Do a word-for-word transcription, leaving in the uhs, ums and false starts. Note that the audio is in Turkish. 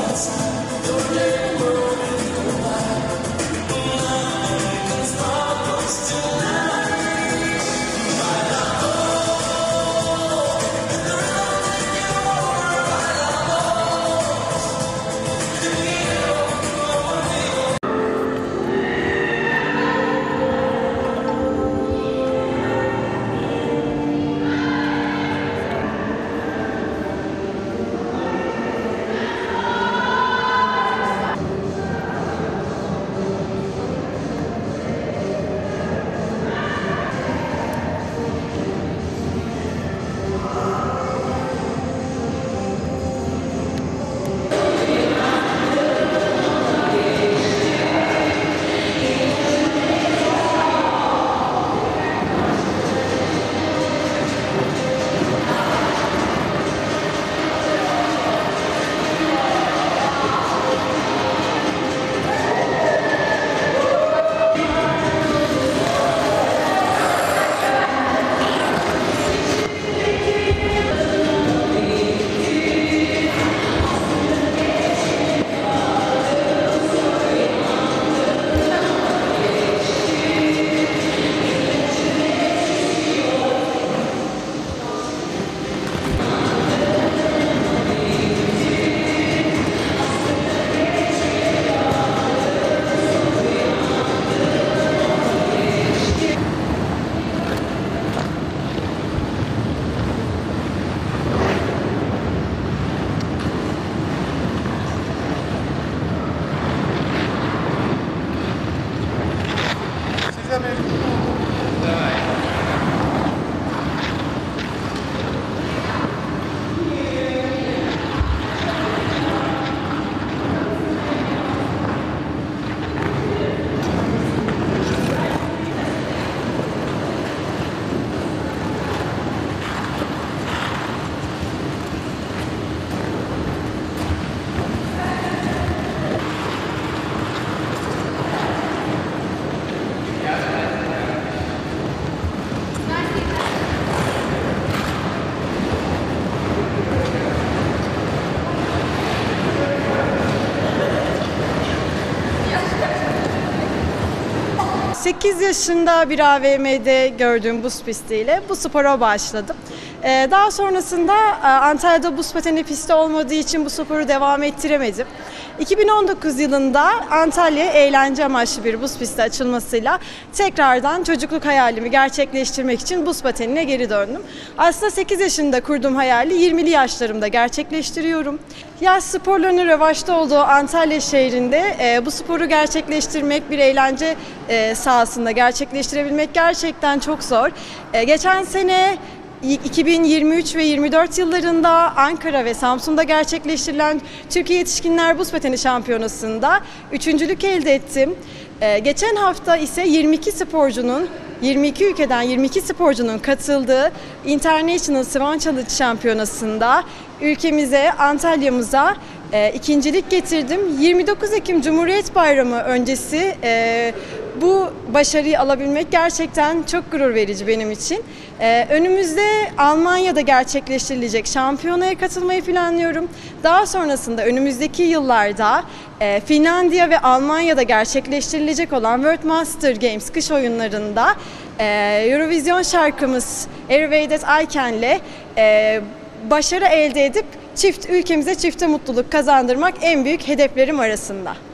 sekiz yaşında bir A V M'de gördüğüm buz pistiyle bu spora başladım. Daha sonrasında Antalya'da buz pateni pisti olmadığı için bu sporu devam ettiremedim. iki bin on dokuz yılında Antalya'ya eğlence amaçlı bir buz pisti açılmasıyla tekrardan çocukluk hayalimi gerçekleştirmek için buz patenine geri döndüm. Aslında sekiz yaşında kurduğum hayali yirmili yaşlarımda gerçekleştiriyorum. Yaz sporlarının revaçta olduğu Antalya şehrinde e, bu sporu gerçekleştirmek, bir eğlence e, sahasında gerçekleştirebilmek gerçekten çok zor. E, geçen sene iki bin yirmi üç ve yirmi dört yıllarında Ankara ve Samsun'da gerçekleştirilen Türkiye Yetişkinler Buz Pateni Şampiyonası'nda üçüncülük elde ettim. Ee, geçen hafta ise yirmi iki sporcunun, yirmi iki ülkeden yirmi iki sporcunun katıldığı International Swan Challenge Şampiyonası'nda ülkemize, Antalya'mıza e, ikincilik getirdim. yirmi dokuz Ekim Cumhuriyet Bayramı öncesi e, bu başarıyı alabilmek gerçekten çok gurur verici benim için. Ee, önümüzde Almanya'da gerçekleştirilecek şampiyonaya katılmayı planlıyorum. Daha sonrasında önümüzdeki yıllarda e, Finlandiya ve Almanya'da gerçekleştirilecek olan World Master Games kış oyunlarında e, Eurovision şarkımız Every Way That I Can'le e, başarı elde edip çift ülkemize çifte mutluluk kazandırmak en büyük hedeflerim arasında.